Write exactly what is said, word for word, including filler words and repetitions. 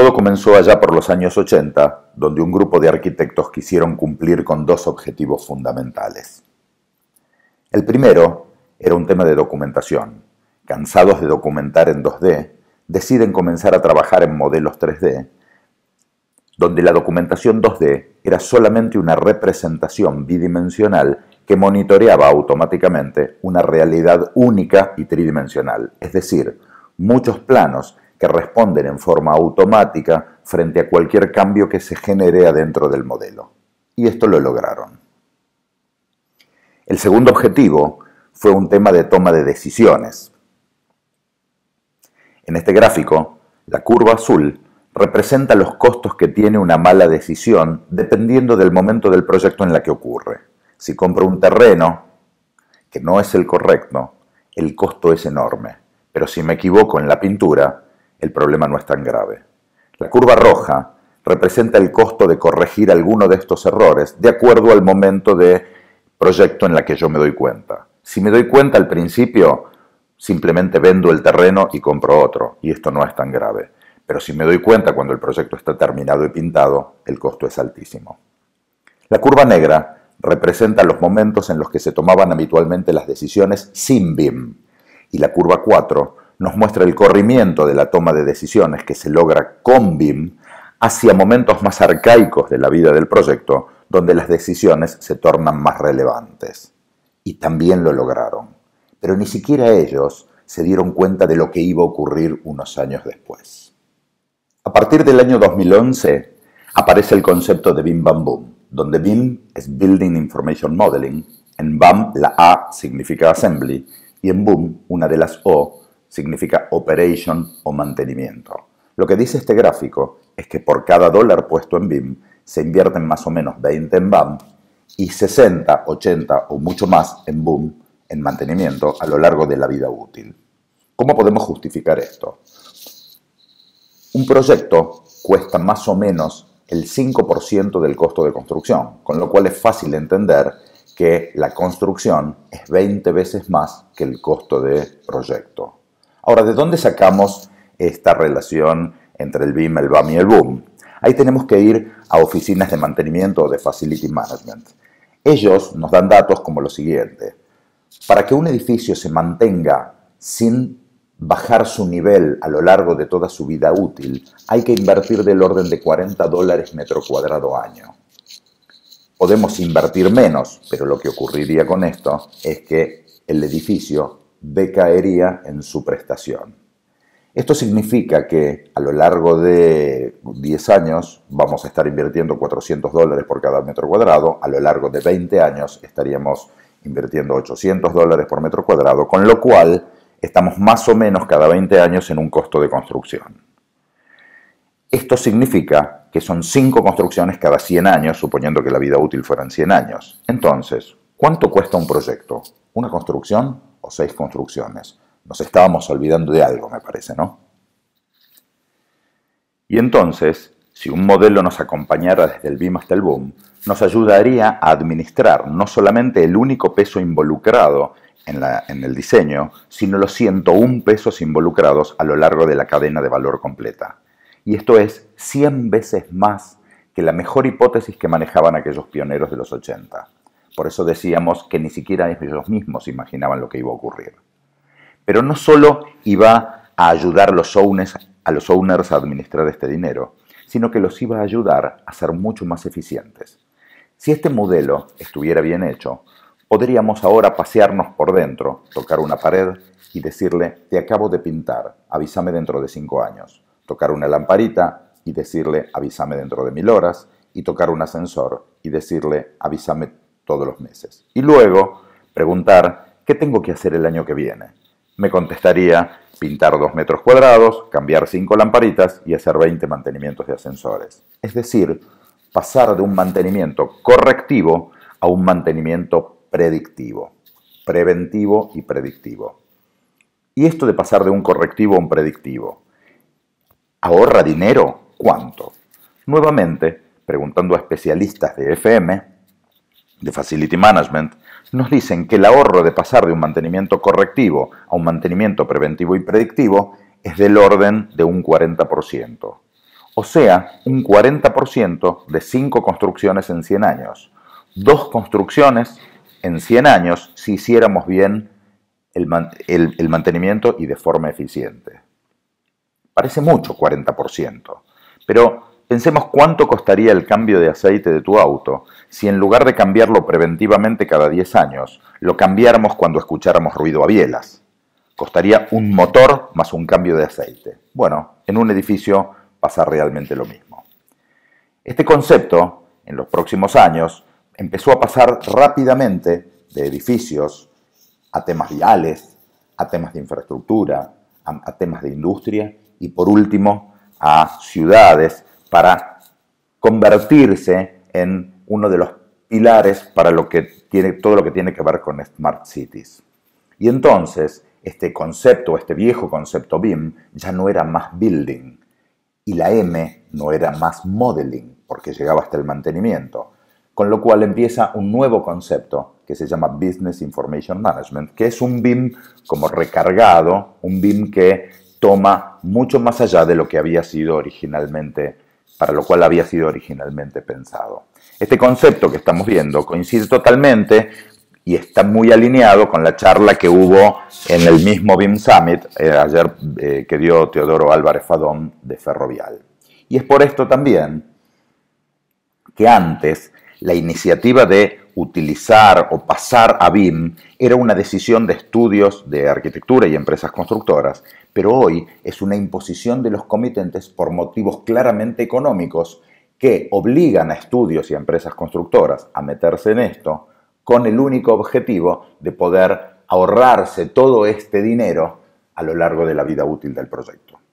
Todo comenzó allá por los años ochenta, donde un grupo de arquitectos quisieron cumplir con dos objetivos fundamentales. El primero era un tema de documentación. Cansados de documentar en dos D, deciden comenzar a trabajar en modelos tres D, donde la documentación dos D era solamente una representación bidimensional que monitoreaba automáticamente una realidad única y tridimensional, es decir, muchos planos que responden en forma automática frente a cualquier cambio que se genere adentro del modelo. Y esto lo lograron. El segundo objetivo fue un tema de toma de decisiones. En este gráfico, la curva azul representa los costos que tiene una mala decisión dependiendo del momento del proyecto en la que ocurre. Si compro un terreno que no es el correcto, el costo es enorme, pero si me equivoco en la pintura, el problema no es tan grave. La curva roja representa el costo de corregir alguno de estos errores de acuerdo al momento de proyecto en la que yo me doy cuenta. Si me doy cuenta al principio, simplemente vendo el terreno y compro otro, y esto no es tan grave. Pero si me doy cuenta cuando el proyecto está terminado y pintado, el costo es altísimo. La curva negra representa los momentos en los que se tomaban habitualmente las decisiones sin B I M, y la curva cuatro nos muestra el corrimiento de la toma de decisiones que se logra con B I M hacia momentos más arcaicos de la vida del proyecto, donde las decisiones se tornan más relevantes. Y también lo lograron. Pero ni siquiera ellos se dieron cuenta de lo que iba a ocurrir unos años después. A partir del año dos mil once aparece el concepto de B I M Bam Boom, donde B I M es Building Information Modeling, en B A M la A significa Assembly y en Boom una de las O significa Operation o mantenimiento. Lo que dice este gráfico es que por cada dólar puesto en B I M se invierten más o menos veinte en B A M y sesenta, ochenta o mucho más en Boom, en mantenimiento, a lo largo de la vida útil. ¿Cómo podemos justificar esto? Un proyecto cuesta más o menos el cinco por ciento del costo de construcción, con lo cual es fácil entender que la construcción es veinte veces más que el costo de proyecto. Ahora, ¿de dónde sacamos esta relación entre el B I M, el B A M y el Boom? Ahí tenemos que ir a oficinas de mantenimiento o de Facility Management. Ellos nos dan datos como lo siguiente. Para que un edificio se mantenga sin bajar su nivel a lo largo de toda su vida útil, hay que invertir del orden de cuarenta dólares metro cuadrado año. Podemos invertir menos, pero lo que ocurriría con esto es que el edificio decaería en su prestación. Esto significa que a lo largo de diez años vamos a estar invirtiendo cuatrocientos dólares por cada metro cuadrado, a lo largo de veinte años estaríamos invirtiendo ochocientos dólares por metro cuadrado, con lo cual estamos más o menos cada veinte años en un costo de construcción. Esto significa que son cinco construcciones cada cien años, suponiendo que la vida útil fueran cien años. Entonces, ¿cuánto cuesta un proyecto? ¿Una construcción o seis construcciones? Nos estábamos olvidando de algo, me parece, ¿no? Y entonces, si un modelo nos acompañara desde el B I M hasta el Boom, nos ayudaría a administrar no solamente el único peso involucrado en, la, en el diseño, sino los ciento uno pesos involucrados a lo largo de la cadena de valor completa. Y esto es cien veces más que la mejor hipótesis que manejaban aquellos pioneros de los ochenta. Por eso decíamos que ni siquiera ellos mismos imaginaban lo que iba a ocurrir. Pero no solo iba a ayudar a los owners, a los owners a administrar este dinero, sino que los iba a ayudar a ser mucho más eficientes. Si este modelo estuviera bien hecho, podríamos ahora pasearnos por dentro, tocar una pared y decirle, te acabo de pintar, avísame dentro de cinco años. Tocar una lamparita y decirle, avísame dentro de mil horas. Y tocar un ascensor y decirle, avísame todos los meses. Y luego preguntar, ¿qué tengo que hacer el año que viene? Me contestaría, pintar dos metros cuadrados, cambiar cinco lamparitas y hacer veinte mantenimientos de ascensores. Es decir, pasar de un mantenimiento correctivo a un mantenimiento predictivo, preventivo y predictivo. Y esto de pasar de un correctivo a un predictivo, ¿ahorra dinero? ¿Cuánto? Nuevamente, preguntando a especialistas de F M, de Facility Management, nos dicen que el ahorro de pasar de un mantenimiento correctivo a un mantenimiento preventivo y predictivo es del orden de un cuarenta por ciento. o sea, un cuarenta por ciento de cinco construcciones en cien años. Dos construcciones en cien años si hiciéramos bien el, man el, el mantenimiento y de forma eficiente. Parece mucho, cuarenta por ciento, pero pensemos cuánto costaría el cambio de aceite de tu auto si en lugar de cambiarlo preventivamente cada diez años, lo cambiáramos cuando escucháramos ruido a bielas. Costaría un motor más un cambio de aceite. Bueno, en un edificio pasa realmente lo mismo. Este concepto, en los próximos años, empezó a pasar rápidamente de edificios a temas viales, a temas de infraestructura, a, a temas de industria y por último a ciudades para convertirse en uno de los pilares para lo que tiene, todo lo que tiene que ver con Smart Cities. Y entonces este concepto, este viejo concepto B I M ya no era más building y la M no era más modeling porque llegaba hasta el mantenimiento. Con lo cual empieza un nuevo concepto que se llama Business Information Management, que es un B I M como recargado, un B I M que toma mucho más allá de lo que había sido originalmente, para lo cual había sido originalmente pensado. Este concepto que estamos viendo coincide totalmente y está muy alineado con la charla que hubo en el mismo B I M Summit eh, ayer eh, que dio Teodoro Álvarez Fadón de Ferrovial. Y es por esto también que antes la iniciativa de utilizar o pasar a B I M era una decisión de estudios de arquitectura y empresas constructoras, pero hoy es una imposición de los comitentes por motivos claramente económicos que obligan a estudios y a empresas constructoras a meterse en esto con el único objetivo de poder ahorrarse todo este dinero a lo largo de la vida útil del proyecto.